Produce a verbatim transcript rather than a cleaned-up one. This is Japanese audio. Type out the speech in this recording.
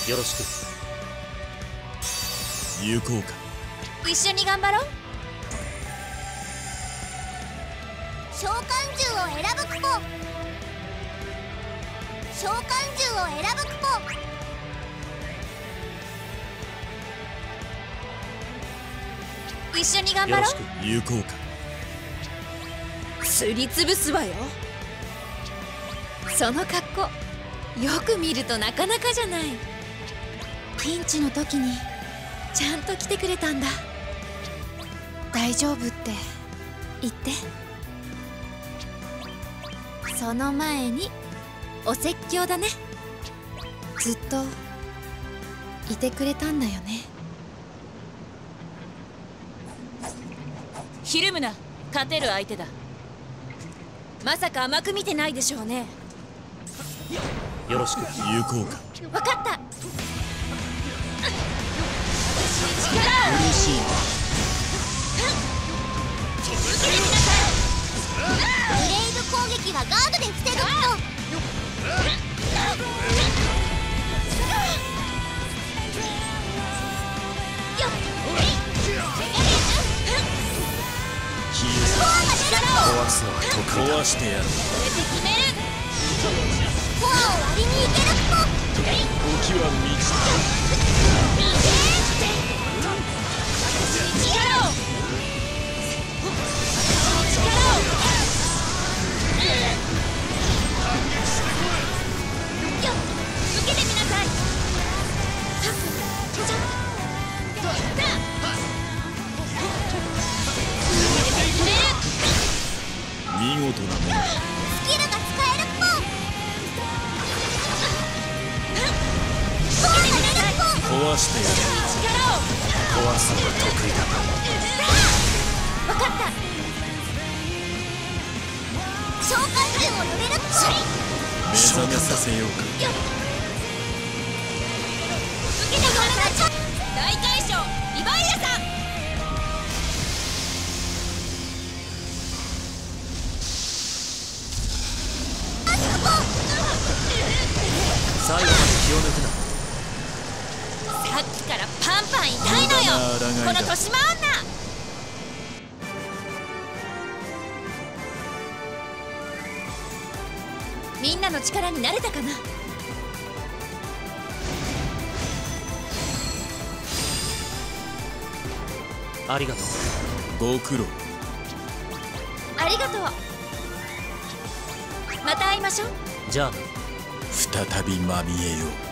よろしく。行こうか。 一緒に頑張ろう。 召喚獣を選ぶクポ。召喚獣を選ぶクポ。 一緒に頑張ろう。 よろしく。行こうか。 すりつぶすわよ。その格好よく見るとなかなかじゃない。ピンチの時にちゃんと来てくれたんだ。大丈夫って言って。その前にお説教だね。ずっといてくれたんだよね。ひるむな、勝てる相手だ。まさか甘く見てないでしょうね。 よろしく。行こうか。 わかった。 嬉しいな。 ブレイブ攻撃はガードで防ぐクポ。 壊すのは得意だ。壊してやる。 これで決める。 コアを割りにいけるクポ。 時は満ちた。 力を受けてみなさい。 見事なもの。 スキルが使えるクポ。コアが出るクポ。 壊してやる。壊すのが得意だ。 わかった。 召喚獣を呼べるクポ。 目覚めさせようか。 受けてください。 大大将リヴァイアさん。 最後まで気を抜くな。 さっきからパンパン痛いのよ、この年増女。みんなの力になれたかな。 ありがとう。ご苦労。 ありがとう。また会いましょう。 じゃあな。再びまみえよう。